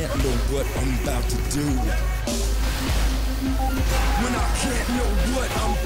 can't know what I'm about to do. When I can't know what I'm